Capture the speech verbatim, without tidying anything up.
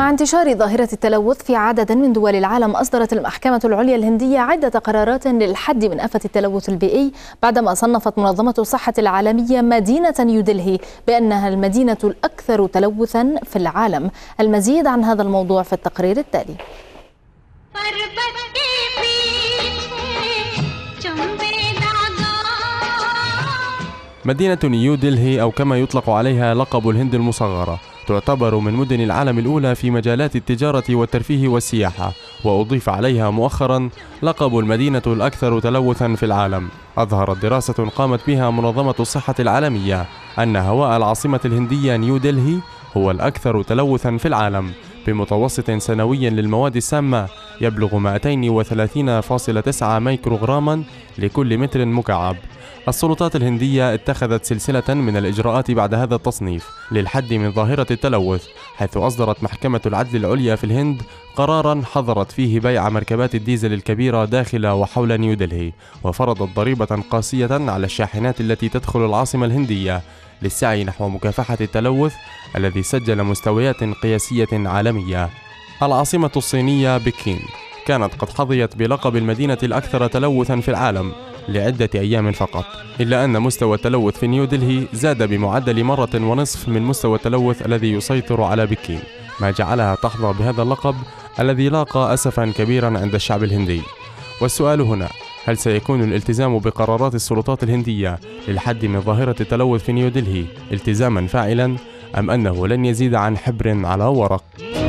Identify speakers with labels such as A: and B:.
A: مع انتشار ظاهرة التلوث في عدد من دول العالم، أصدرت المحكمة العليا الهندية عدة قرارات للحد من آفة التلوث البيئي بعدما صنفت منظمة الصحة العالمية مدينة نيودلهي بأنها المدينة الأكثر تلوثا في العالم. المزيد عن هذا الموضوع في التقرير التالي.
B: مدينة نيودلهي أو كما يطلق عليها لقب الهند المصغرة تعتبر من مدن العالم الأولى في مجالات التجارة والترفيه والسياحة، وأضيف عليها مؤخرا لقب المدينة الأكثر تلوثا في العالم. أظهرت دراسة قامت بها منظمة الصحة العالمية أن هواء العاصمة الهندية نيودلهي هو الأكثر تلوثا في العالم بمتوسط سنوي للمواد السامة يبلغ مئتين وثلاثين فاصلة تسعة ميكروغراما لكل متر مكعب. السلطات الهندية اتخذت سلسلة من الإجراءات بعد هذا التصنيف للحد من ظاهرة التلوث، حيث أصدرت محكمة العدل العليا في الهند قراراً حظرت فيه بيع مركبات الديزل الكبيرة داخل وحول نيودلهي، وفرضت ضريبة قاسية على الشاحنات التي تدخل العاصمة الهندية للسعي نحو مكافحة التلوث الذي سجل مستويات قياسية عالمية. العاصمة الصينية بكين كانت قد حظيت بلقب المدينة الأكثر تلوثا في العالم لعدة أيام فقط، إلا أن مستوى التلوث في نيودلهي زاد بمعدل مرة ونصف من مستوى التلوث الذي يسيطر على بكين، ما جعلها تحظى بهذا اللقب الذي لاقى أسفا كبيرا عند الشعب الهندي. والسؤال هنا، هل سيكون الالتزام بقرارات السلطات الهندية للحد من ظاهرة التلوث في نيودلهي التزاما فاعلا، أم أنه لن يزيد عن حبر على ورق؟